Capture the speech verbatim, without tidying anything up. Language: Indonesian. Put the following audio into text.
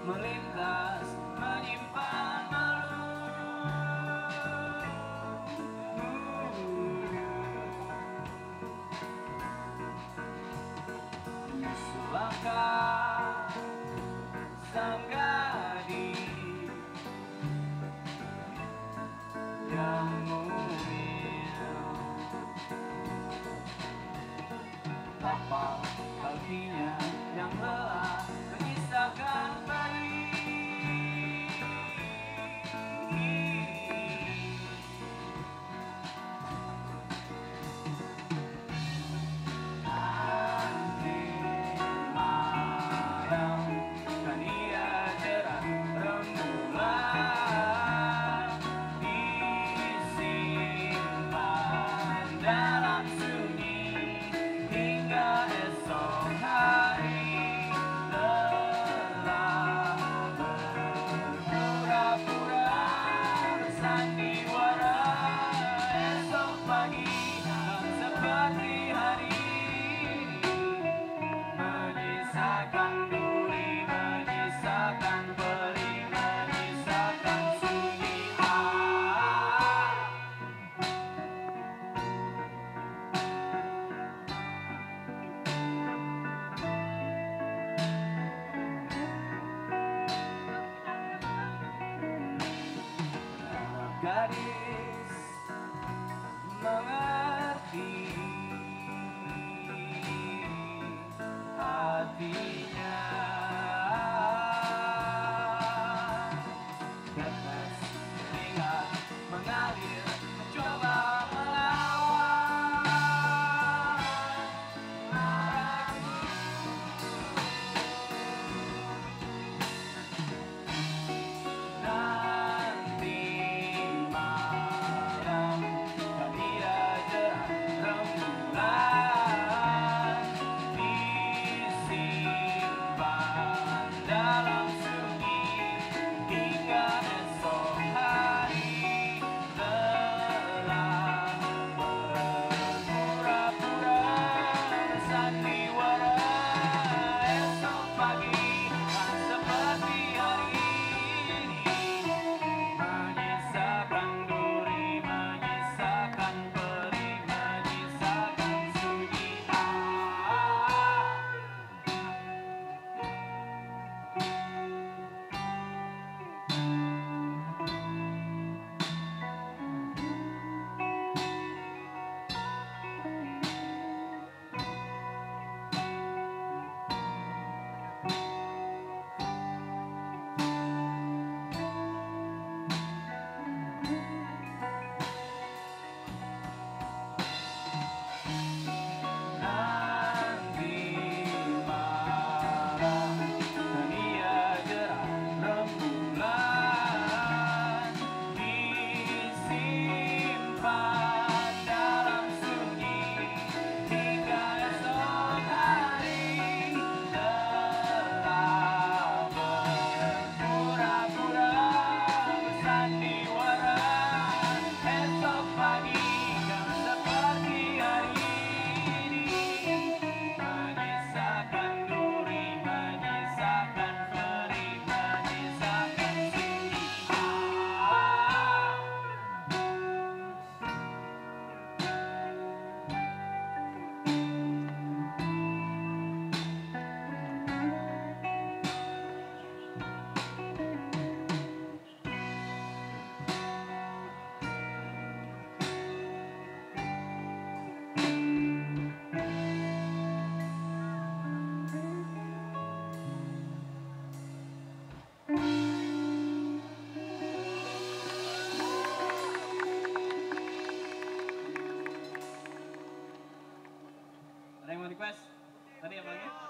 melintas menyimpan malu. Selangkah sang gadis yang mungil, tapak kakinya yang lelah menyisakan peri. Nanti malam kan ia jerat rembulan, disimpan dalam sunyi hingga esok hari. Lelah berpura-pura bersandiwara, esok pagi kan seperti hari ini, menyisakan duri, menyisakan peri, menyisakan sunyi. Ah. Gadis mengerti hatinya, tetes ingat mengalir mencoba melawan ragu. Nanti malam kan ia jerat rembulan, disimpan dalam sunyi hingga esok hari. Lelah berpura-pura bersandiwara, esok pagi kan seperti hari ini, menyisakan duri, menyisakan peri, menyisakan sunyi. Ah. Nanti malam kan ia jerat rembulan, disimpan dalam sunyi hingga esok hari. Lelah berpura-pura bersandiwara, esok pagi kan seperti hari ini, menyisakan duri, menyisakan peri, menyisakan sunyi. Ah. Ada yang mau request? Tadi apa lagi?